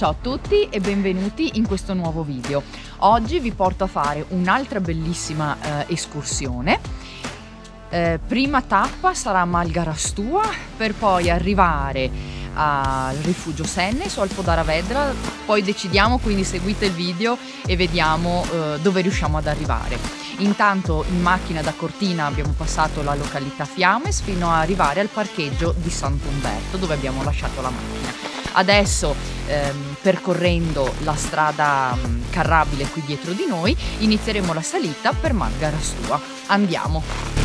Ciao a tutti e benvenuti in questo nuovo video. Oggi vi porto a fare un'altra bellissima escursione. Prima tappa sarà Malgarastua per poi arrivare al rifugio Sennes o al Fodara-Vedra, poi decidiamo, quindi seguite il video e vediamo dove riusciamo ad arrivare. Intanto in macchina da Cortina abbiamo passato la località Fiames fino ad arrivare al parcheggio di Sant'Umberto dove abbiamo lasciato la macchina. Adesso percorrendo la strada carrabile qui dietro di noi inizieremo la salita per Malgarastua. Andiamo!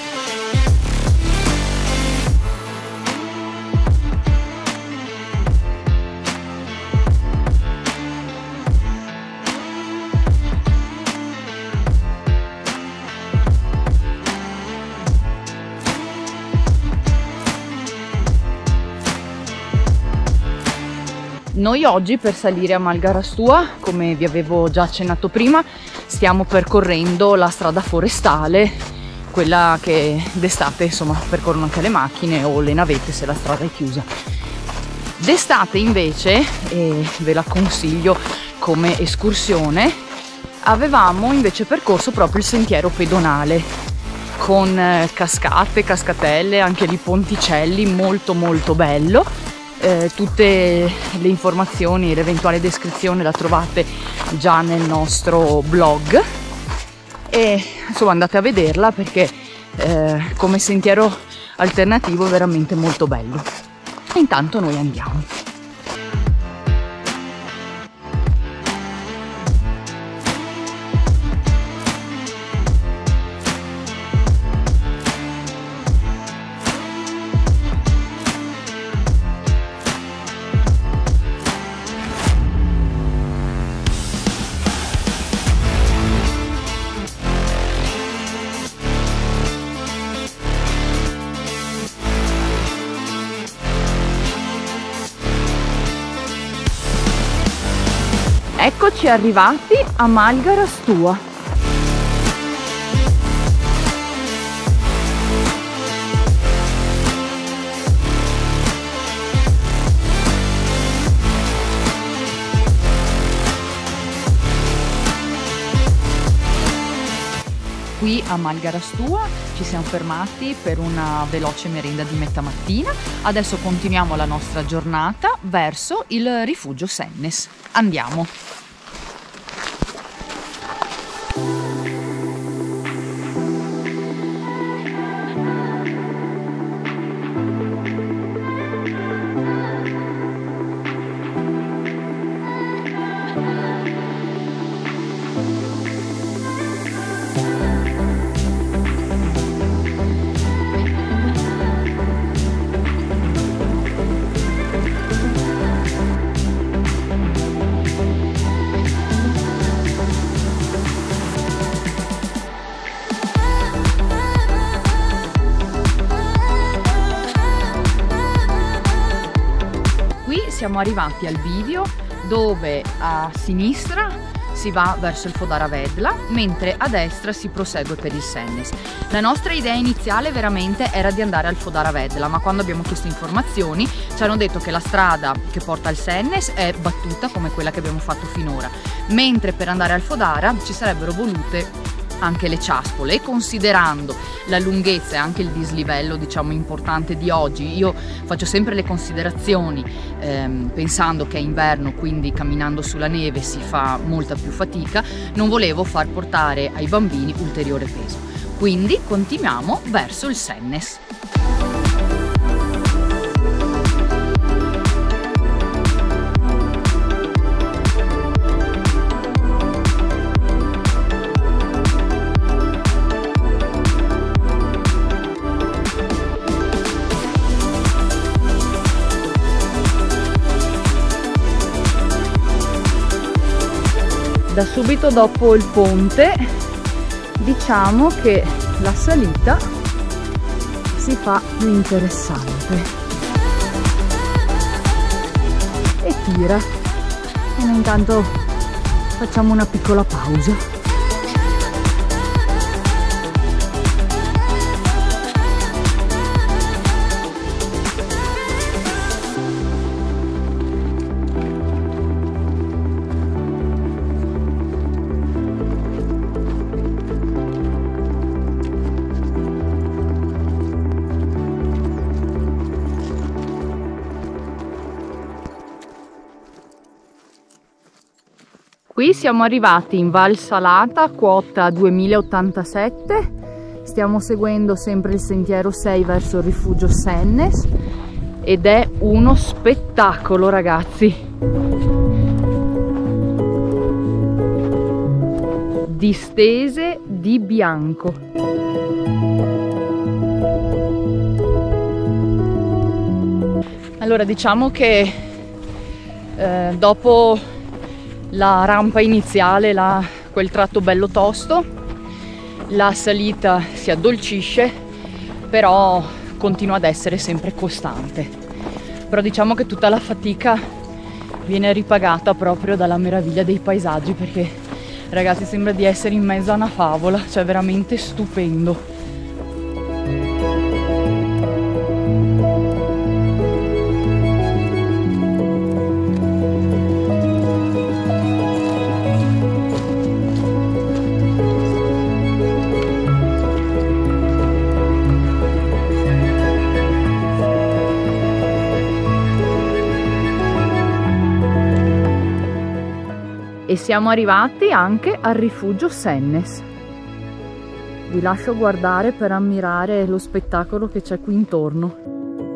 Noi oggi per salire a Malgarastua, come vi avevo già accennato prima, stiamo percorrendo la strada forestale, quella che d'estate insomma percorrono anche le macchine o le navette se la strada è chiusa. D'estate invece, e ve la consiglio come escursione, avevamo invece percorso proprio il sentiero pedonale con cascate, cascatelle, anche lì ponticelli, molto molto bello. Tutte le informazioni e l'eventuale descrizione la trovate già nel nostro blog e insomma andate a vederla perché come sentiero alternativo è veramente molto bello. Intanto noi andiamo. Eccoci arrivati a Malgarastua. Qui a Malgarastua ci siamo fermati per una veloce merenda di metà mattina. Adesso continuiamo la nostra giornata verso il rifugio Sennes. Andiamo! Siamo arrivati al bivio dove a sinistra si va verso il Fodara-Vedra, mentre a destra si prosegue per il Sennes. La nostra idea iniziale veramente era di andare al Fodara-Vedra, ma quando abbiamo chiesto informazioni ci hanno detto che la strada che porta al Sennes è battuta come quella che abbiamo fatto finora, mentre per andare al Fodara ci sarebbero volute anche le ciaspole, e considerando la lunghezza e anche il dislivello diciamo importante di oggi, io faccio sempre le considerazioni pensando che è inverno, quindi camminando sulla neve si fa molta più fatica, non volevo far portare ai bambini ulteriore peso, quindi continuiamo verso il Sennes. Da subito dopo il ponte diciamo che la salita si fa più interessante e tira, e noi intanto facciamo una piccola pausa. Qui siamo arrivati in Val Salata, quota 2087, stiamo seguendo sempre il sentiero 6 verso il rifugio Sennes ed è uno spettacolo, ragazzi. Distese di bianco. Allora, diciamo che dopo la rampa iniziale, quel tratto bello tosto, la salita si addolcisce, però continua ad essere sempre costante. Però diciamo che tutta la fatica viene ripagata proprio dalla meraviglia dei paesaggi, perché ragazzi sembra di essere in mezzo a una favola, cioè veramente stupendo. E siamo arrivati anche al rifugio Sennes. Vi lascio guardare per ammirare lo spettacolo che c'è qui intorno.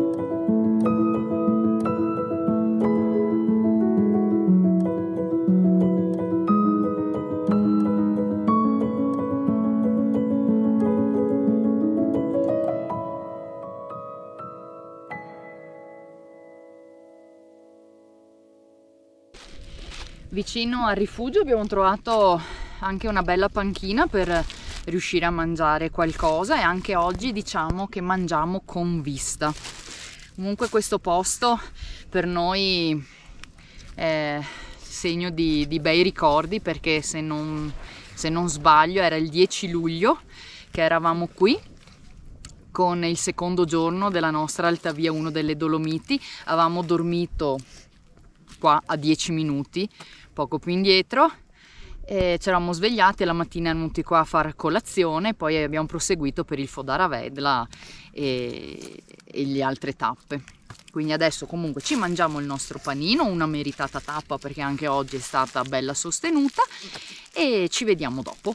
Vicino al rifugio abbiamo trovato anche una bella panchina per riuscire a mangiare qualcosa, e anche oggi diciamo che mangiamo con vista. Comunque questo posto per noi è segno di bei ricordi, perché se non sbaglio era il 10 luglio che eravamo qui con il secondo giorno della nostra Altavia 1 delle Dolomiti. Avevamo dormito qua a 10 minuti, poco più indietro, e ci eravamo svegliati e la mattina venuti qua a fare colazione, poi abbiamo proseguito per il Fodara Vedla e le altre tappe. Quindi adesso comunque ci mangiamo il nostro panino, una meritata tappa perché anche oggi è stata bella sostenuta, e ci vediamo dopo.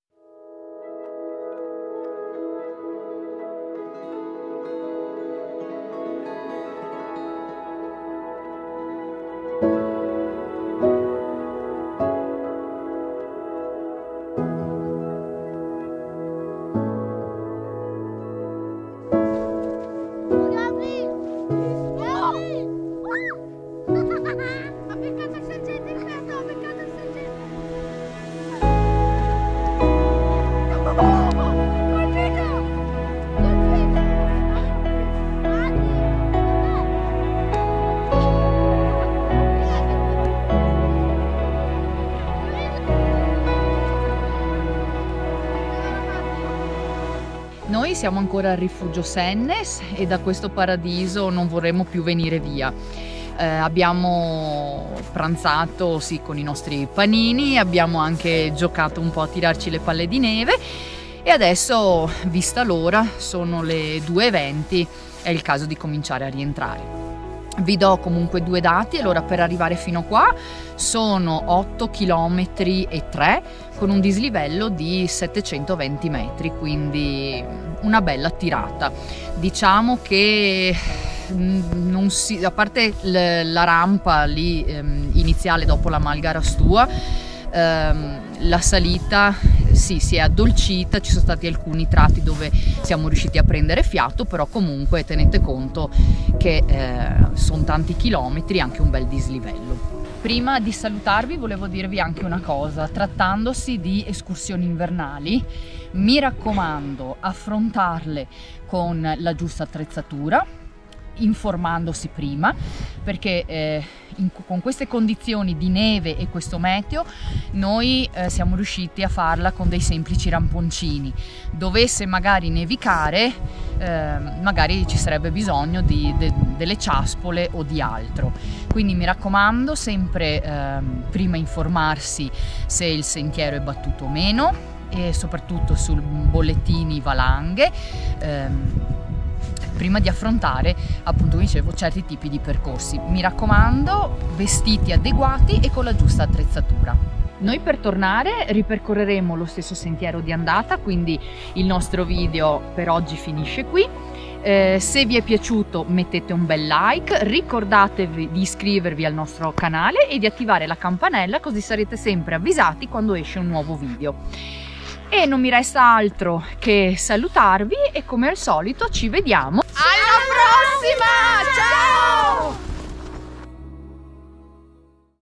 Noi siamo ancora al rifugio Sennes e da questo paradiso non vorremmo più venire via. Abbiamo pranzato sì con i nostri panini, abbiamo anche giocato un po' a tirarci le palle di neve e adesso, vista l'ora, sono le 2:20, è il caso di cominciare a rientrare. Vi do comunque due dati. Allora, per arrivare fino qua sono 8 km e 3 con un dislivello di 720 metri, quindi una bella tirata. Diciamo che non si, a parte la rampa lì iniziale dopo la Malgarastua, la salita sì, si è addolcita, ci sono stati alcuni tratti dove siamo riusciti a prendere fiato, però comunque tenete conto che sono tanti chilometri, anche un bel dislivello. Prima di salutarvi volevo dirvi anche una cosa: trattandosi di escursioni invernali, mi raccomando, affrontarle con la giusta attrezzatura, informandosi prima, perché con queste condizioni di neve e questo meteo noi siamo riusciti a farla con dei semplici ramponcini. Dovesse magari nevicare, magari ci sarebbe bisogno di delle ciaspole o di altro, quindi mi raccomando sempre prima informarsi se il sentiero è battuto o meno, e soprattutto sul bollettini valanghe, prima di affrontare, appunto come dicevo, certi tipi di percorsi. Mi raccomando, vestiti adeguati e con la giusta attrezzatura. Noi per tornare ripercorreremo lo stesso sentiero di andata, quindi il nostro video per oggi finisce qui. Se vi è piaciuto mettete un bel like, ricordatevi di iscrivervi al nostro canale e di attivare la campanella, così sarete sempre avvisati quando esce un nuovo video. E non mi resta altro che salutarvi e come al solito ci vediamo alla prossima! Ciao!